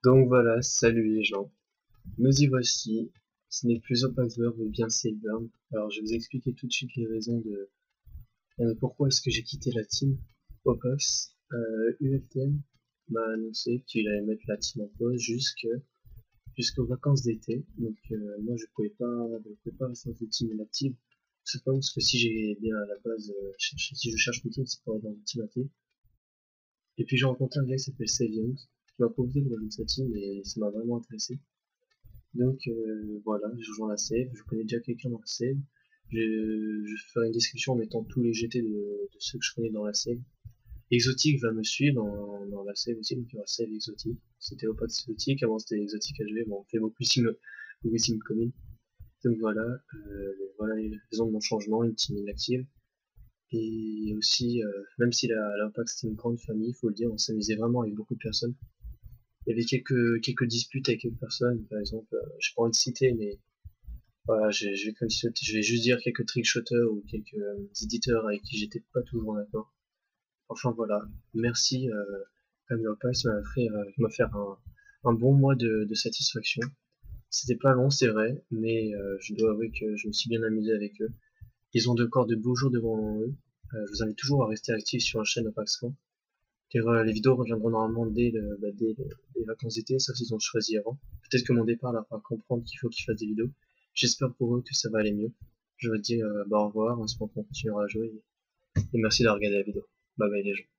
Donc voilà, salut les gens. Nous y voici. Ce n'est plus Opaxburg mais bien Silburn. Alors je vais vous expliquer tout de suite les raisons de pourquoi est-ce que j'ai quitté la team Opax. UFTM m'a annoncé qu'il allait mettre la team en pause jusqu'aux vacances d'été. Donc moi je pouvais pas rester dans une team inactive. Tout simplement parce que si j'ai bien à la base si je cherche une team, c'est pour être dans une team active. Et puis j'ai rencontré un gars qui s'appelle Savions qui m'a proposé de rejoindre sa team et ça m'a vraiment intéressé. Donc voilà, je rejoins la save, je connais déjà quelqu'un dans la save. Je ferai une description en mettant tous les GT de ceux que je connais dans la save. Exotique va me suivre dans la save aussi, donc il y aura save exotique. C'était Opax exotique, avant c'était exotique HV, bon on fait beaucoup sim commune. Donc voilà les raisons de mon changement, une team inactive. Et aussi, même si la Opax c'était une grande famille, il faut le dire, on s'amusait vraiment avec beaucoup de personnes. Il y avait quelques disputes avec quelques personnes, par exemple, j'ai pas envie de citer, mais voilà, je vais juste dire quelques trickshotters ou quelques éditeurs avec qui j'étais pas toujours d'accord. Enfin voilà, merci Camille Opax, m'a fait un bon mois de satisfaction. C'était pas long, c'est vrai, mais je dois avouer que je me suis bien amusé avec eux. Ils ont encore de beaux jours devant eux. Je vous invite toujours à rester actif sur la chaîne OpaxFan. Car les vidéos reviendront normalement dès les vacances d'été, sauf s'ils ont choisi avant. Peut-être que mon départ leur fera comprendre qu'il faut qu'ils fassent des vidéos. J'espère pour eux que ça va aller mieux. Je vous dis au revoir, on se qu'on continuera à jouer et merci d'avoir regardé la vidéo. Bye bye les gens.